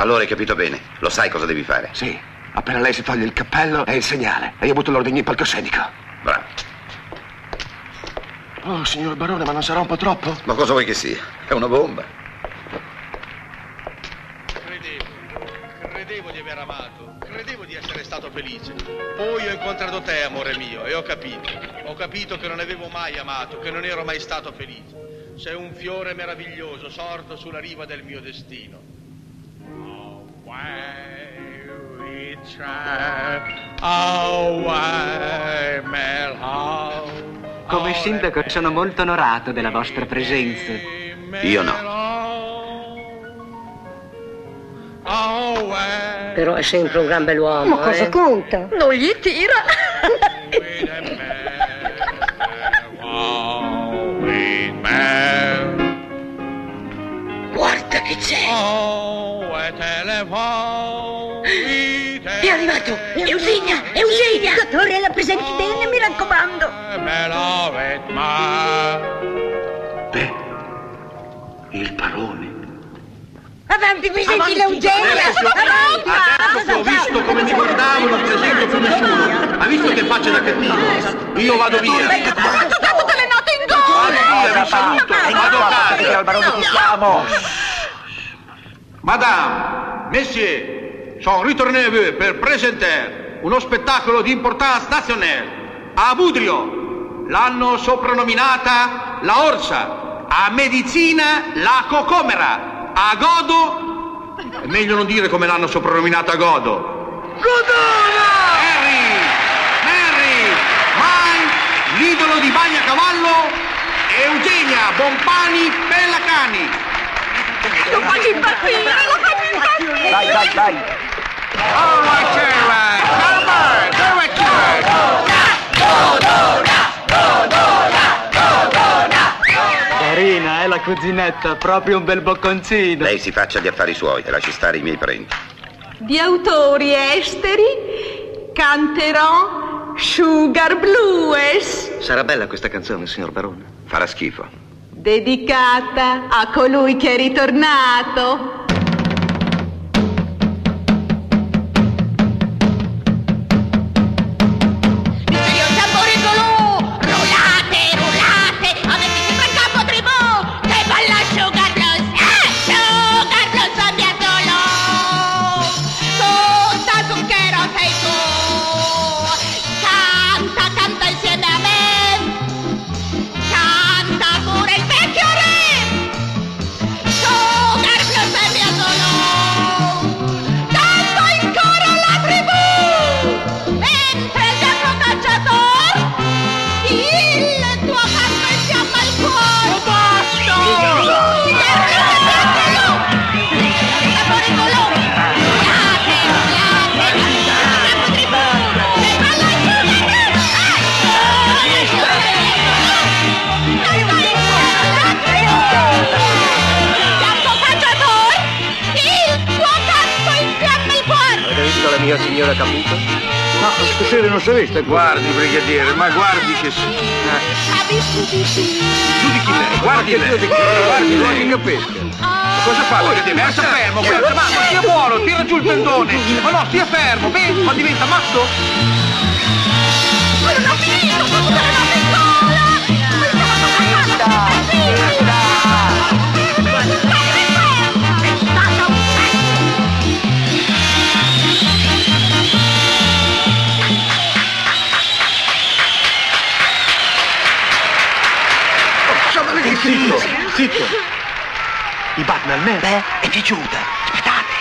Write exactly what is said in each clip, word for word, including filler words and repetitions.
Allora hai capito bene, lo sai cosa devi fare? Sì, appena lei si toglie il cappello è il segnale. E io butto l'ordine in palcoscenico. Bravo. Oh, signor Barone, ma non sarà un po' troppo? Ma cosa vuoi che sia? È una bomba. Credevo, credevo di aver amato, credevo di essere stato felice. Poi ho incontrato te, amore mio, e ho capito. Ho capito che non avevo mai amato, che non ero mai stato felice. Sei un fiore meraviglioso, sorto sulla riva del mio destino. Oh, why we try, oh, why mellow. Come sindaco sono molto onorato della vostra presenza. Io no. Però è sempre un gran bell'uomo. Ma cosa eh? conta? Non gli tira. Guarda che c'è! È arrivato! Eugenia! Eugenia! Dottore, la presenti bene, mi raccomando. Beh, il barone. Avanti, presenti l'Eugenia. Adesso ho visto come mi guardavo, non presento più nessuno. Ha visto che faccia da cattivo? Io vado via. Ha tutte le note in gola. Vado via, vi saluto. Vado a casa. Al barone ci siamo. Madame, messieurs, sono ritourné per présenter uno spettacolo di importanza nazionale. A Budrio l'hanno soprannominata la Orsa, a Medicina la Cocomera, a Godo, è meglio non dire come l'hanno soprannominata Godo. Godona! Harry, Harry, Mai, l'idolo di Bagnacavallo, Eugenia Bompani Pellacani. Lo faccio impazzire, lo faccio impazzire. Dai, dai, dai. All right, Caroline, come on, do it, Carina, è la cuginetta, proprio un bel bocconcino. Lei si faccia gli affari suoi e lasci stare i miei parenti. Di autori esteri canterò Sugar Blues, Sarà bella questa canzone, signor Barone. Farà schifo. dedicata a colui che è ritornato. Mia signora Caputo? No, stasera non si è vista. Guardi, brigadiere, ma guardi che sì. Giudichi lei, guardi lei. Guardi lei. Che pesca. Cosa fa, brigadiere? Sta fermo, guarda, ma stia buono, tira giù il tendone. Ma no, stia fermo, beh, ma diventa matto? Ma non ho finito, ho tutte le note in gola! Zitto, zitto. I Batman, me? Beh, è piaciuta. Aspettate.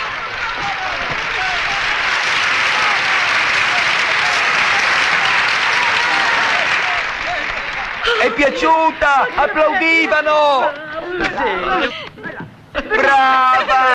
È piaciuta! Applaudivano! Brava!